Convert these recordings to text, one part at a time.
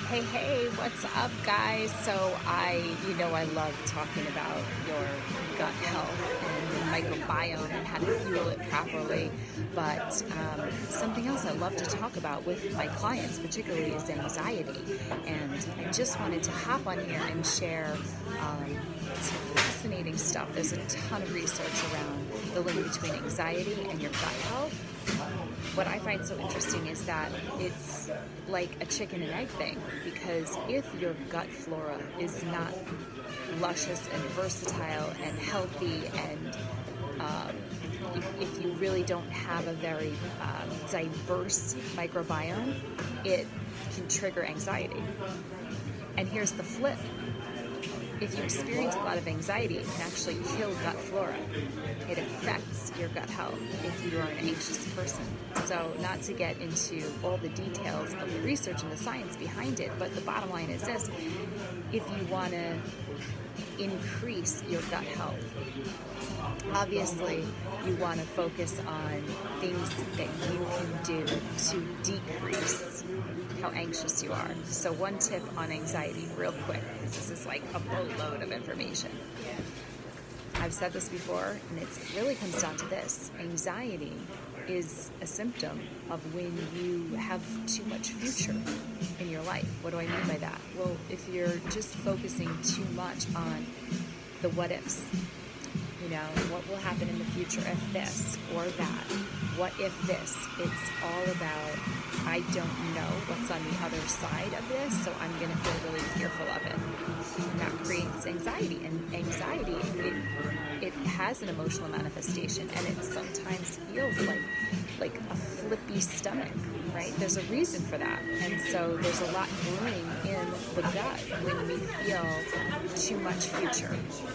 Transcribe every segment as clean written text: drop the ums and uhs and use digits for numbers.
Hey, hey, what's up, guys? So I love talking about your gut health and the microbiome and how to fuel it properly. But something else I love to talk about with my clients, particularly, is anxiety. And I just wanted to hop on here and share some fascinating stuff. There's a ton of research around the link between anxiety and your gut health. What I find so interesting is that it's like a chicken and egg thing, because if your gut flora is not luscious and versatile and healthy, and if you really don't have a very diverse microbiome, it can trigger anxiety. And here's the flip. If you experience a lot of anxiety, it can actually kill gut flora. It affects your gut health if you are an anxious person. So, not to get into all the details of the research and the science behind it, but the bottom line is this: if you want to increase your gut health, obviously you want to focus on things that you can do to decrease how anxious you are. So one tip on anxiety, real quick, because this is like a boatload of information. I've said this before, and it really comes down to this. Anxiety is a symptom of when you have too much future in your life. What do I mean by that? Well, if you're just focusing too much on the what ifs, what will happen in the future if this or that? What if this? It's all about, I don't know what's on the other side of this, so I'm going to feel really fearful of it. And that creates anxiety. And anxiety, it has an emotional manifestation, and it sometimes feels like a flippy stomach, right? There's a reason for that. And so there's a lot brewing in the gut when we feel too much future.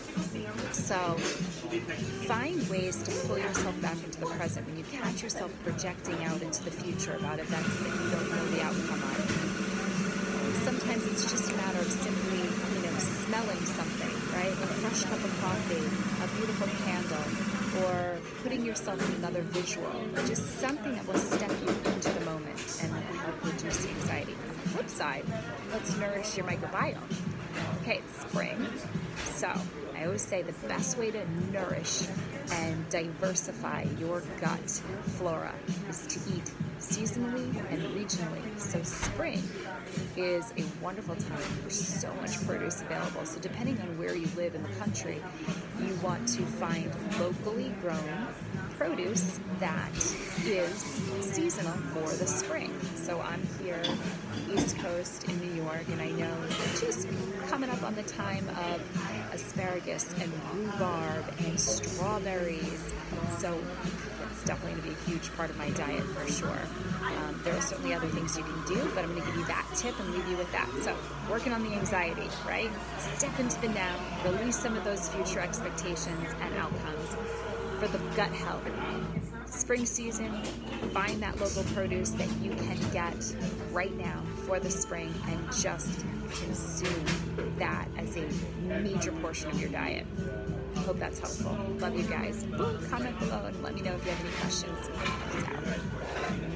So find ways to pull yourself back into the present when you catch yourself projecting out into the future about events that you don't know the outcome of. Sometimes it's just a matter of simply, smelling something, right? A fresh cup of coffee, a beautiful candle, or putting yourself in another visual, or just something that will step you into the moment and help reduce the anxiety. On the flip side, let's nourish your microbiome. Okay, it's spring, so I always say the best way to nourish and diversify your gut flora is to eat seasonally and regionally. So spring is a wonderful time. There's so much produce available. So depending on where you live in the country, you want to find locally grown produce that is seasonal for the spring. So I'm here East Coast in New York, and I know just coming up on the time of asparagus and rhubarb and strawberries. So it's definitely going to be a huge part of my diet for sure. There are certainly other things you can do, but I'm going to give you that tip and leave you with that. So working on the anxiety, right? Step into the now, release some of those future expectations and outcomes for the gut health. Spring season, find that local produce that you can get right now for the spring and just consume that as a major portion of your diet. Hope that's helpful. Love you guys. Comment below and let me know if you have any questions. Peace out.